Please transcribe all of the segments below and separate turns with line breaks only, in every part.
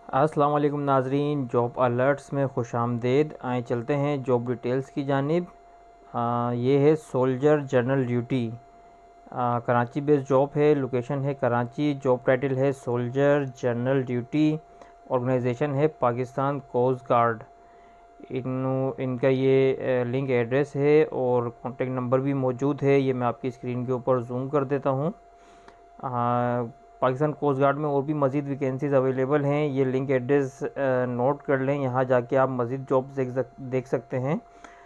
अस्सलाम वालेकुम नाजरीन, जॉब अलर्ट्स में खुशामदीद। आए चलते हैं जॉब डिटेल्स की जानिब। ये है soldier general duty, Karachi based job है। लोकेशन है कराची। जॉब टाइटल है सोल्जर जनरल ड्यूटी। ऑर्गेनाइजेशन है पाकिस्तान कोस्ट गार्ड। इनका ये लिंक एड्रेस है और कॉन्टेक्ट नंबर भी मौजूद है। ये मैं आपकी स्क्रीन के ऊपर जूम कर देता हूँ। पाकिस्तान कोस्ट गार्ड में और भी मज़ीद वैकेंसीज अवेलेबल हैं। ये लिंक एड्रेस नोट कर लें, यहाँ जाके आप मज़ीद जॉब्स देख सकते हैं।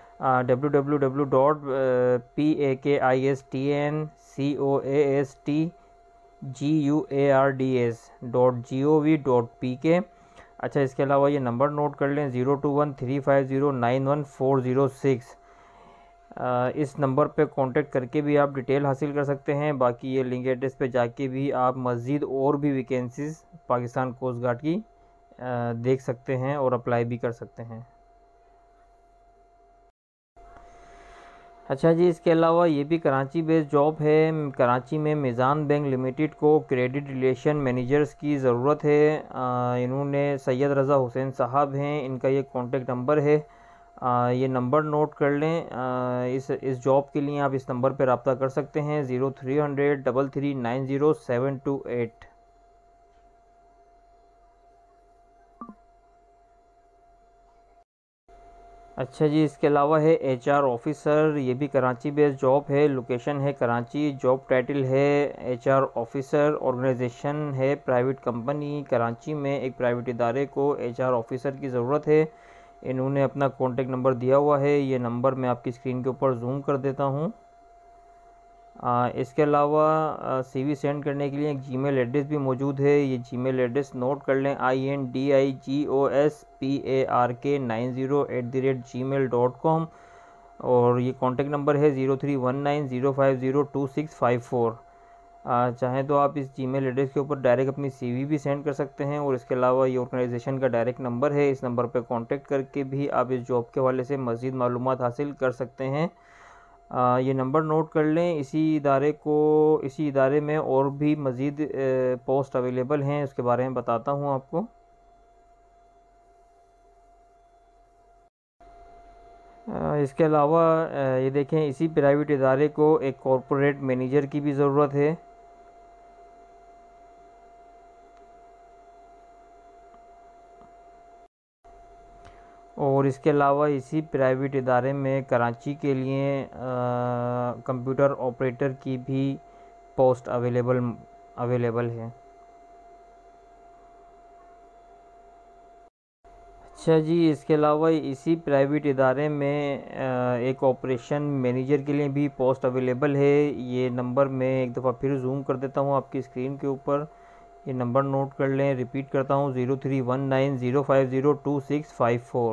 www.pakistangard's.gov.pk। अच्छा, इसके अलावा ये नंबर नोट कर लें, 021350914006। इस नंबर पे कांटेक्ट करके भी आप डिटेल हासिल कर सकते हैं। बाकी ये लिंक एड्रेस पे जाके भी आप मज़ीद और भी वैकेंसीज़ पाकिस्तान कोस्ट गार्ड की देख सकते हैं और अप्लाई भी कर सकते हैं। अच्छा जी, इसके अलावा ये भी कराची बेस्ड जॉब है। कराची में मिज़ान बैंक लिमिटेड को क्रेडिट रिलेशन मैनेजर्स की ज़रूरत है। इन्होंने सैयद रज़ा हुसैन साहब हैं, इनका ये कॉन्टेक्ट नंबर है। ये नंबर नोट कर लें। इस जॉब के लिए आप इस नंबर पर रब्ता कर सकते हैं, 0300 3390 728। अच्छा जी, इसके अलावा है एचआर ऑफिसर। ये भी कराची बेस्ड जॉब है। लोकेशन है कराची। जॉब टाइटल है एचआर ऑफिसर। ऑर्गेनाइजेशन है प्राइवेट कंपनी। कराची में एक प्राइवेट इदारे को एचआर ऑफिसर की ज़रूरत है। इन्होंने अपना कॉन्टेक्ट नंबर दिया हुआ है। ये नंबर मैं आपकी स्क्रीन के ऊपर जूम कर देता हूँ। इसके अलावा सीवी सेंड करने के लिए एक जीमेल एड्रेस भी मौजूद है। ये जीमेल एड्रेस नोट कर लें, INDIGOSPARK90@gmail.com। और ये कॉन्टेक्ट नंबर है 0319050264। चाहें तो आप इस जीमेल एड्रेस के ऊपर डायरेक्ट अपनी सीवी भी सेंड कर सकते हैं। और इसके अलावा ये ऑर्गेनाइजेशन का डायरेक्ट नंबर है, इस नंबर पर कॉन्टेक्ट करके भी आप इस जॉब के हवाले से मज़ीद मालूमात हासिल कर सकते हैं। ये नंबर नोट कर लें। इसी इदारे में और भी मज़ीद पोस्ट अवेलेबल हैं, उसके बारे में बताता हूँ आपको। इसके अलावा ये देखें, इसी प्राइवेट इदारे को एक कॉरपोरेट मैनेजर की भी ज़रूरत है। और इसके अलावा इसी प्राइवेट इदारे में कराची के लिए कंप्यूटर ऑपरेटर की भी पोस्ट अवेलेबल है। अच्छा जी, इसके अलावा इसी प्राइवेट इदारे में एक ऑपरेशन मैनेजर के लिए भी पोस्ट अवेलेबल है। ये नंबर मैं एक दफ़ा फिर जूम कर देता हूँ आपकी स्क्रीन के ऊपर। ये नंबर नोट कर लें, रिपीट करता हूँ, 0319050264।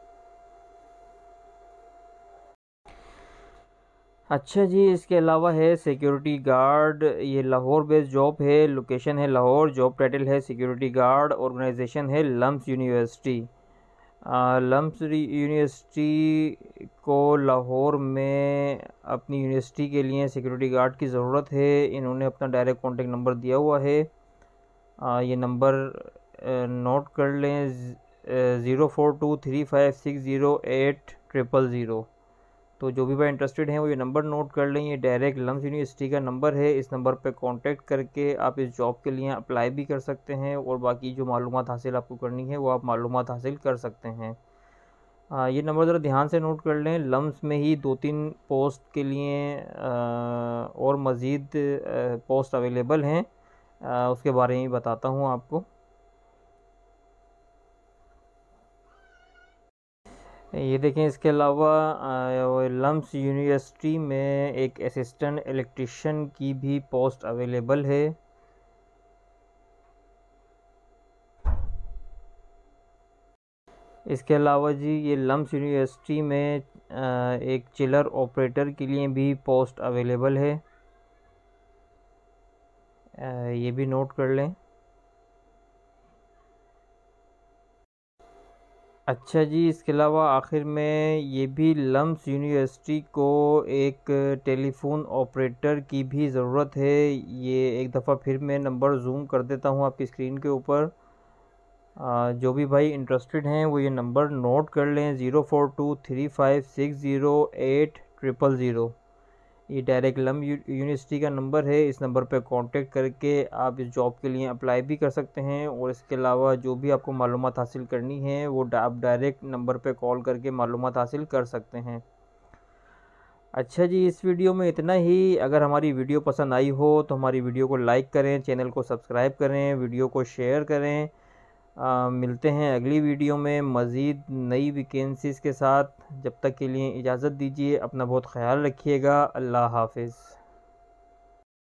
अच्छा जी, इसके अलावा है सिक्योरिटी गार्ड। ये लाहौर बेस्ड जॉब है। लोकेशन है लाहौर। जॉब टाइटल है सिक्योरिटी गार्ड। ऑर्गेनाइजेशन है लम्स यूनिवर्सिटी। लम्स यूनिवर्सिटी को लाहौर में अपनी यूनिवर्सिटी के लिए सिक्योरिटी गार्ड की ज़रूरत है। इन्होंने अपना डायरेक्ट कॉन्टेक्ट नंबर दिया हुआ है। ये नंबर नोट कर लें, 0423560800। तो जो भी भाई इंटरेस्टेड हैं वो ये नंबर नोट कर लें। ये डायरेक्ट लम्स यूनिवर्सिटी का नंबर है। इस नंबर पर कांटेक्ट करके आप इस जॉब के लिए अप्लाई भी कर सकते हैं और बाकी जो मालूमात हासिल आपको करनी है वो आप मालूमात हासिल कर सकते हैं। ये नंबर ज़रा ध्यान से नोट कर लें। लम्स में ही 2-3 पोस्ट के लिए और मज़ीद पोस्ट अवेलेबल हैं, उसके बारे में बताता हूँ आपको। ये देखें, इसके अलावा लम्स यूनिवर्सिटी में एक असिस्टेंट इलेक्ट्रिशियन की भी पोस्ट अवेलेबल है। इसके अलावा जी, ये लम्स यूनिवर्सिटी में एक चिलर ऑपरेटर के लिए भी पोस्ट अवेलेबल है। ये भी नोट कर लें। अच्छा जी, इसके अलावा आखिर में ये भी लम्स यूनिवर्सिटी को एक टेलीफोन ऑपरेटर की भी ज़रूरत है। ये एक दफ़ा फिर मैं नंबर जूम कर देता हूँ आपकी स्क्रीन के ऊपर। जो भी भाई इंटरेस्टेड हैं वो ये नंबर नोट कर लें, 0423560800। ये डायरेक्ट लम यूनिवर्सिटी का नंबर है। इस नंबर पर कांटेक्ट करके आप इस जॉब के लिए अप्लाई भी कर सकते हैं। और इसके अलावा जो भी आपको मालूमात हासिल करनी है वो आप डायरेक्ट नंबर पर कॉल करके मालूमात हासिल कर सकते हैं। अच्छा जी, इस वीडियो में इतना ही। अगर हमारी वीडियो पसंद आई हो तो हमारी वीडियो को लाइक करें, चैनल को सब्सक्राइब करें, वीडियो को शेयर करें। मिलते हैं अगली वीडियो में मज़ीद नई वैकेंसीज़ के साथ। जब तक के लिए इजाज़त दीजिए, अपना बहुत ख्याल रखिएगा। अल्लाह हाफिज़।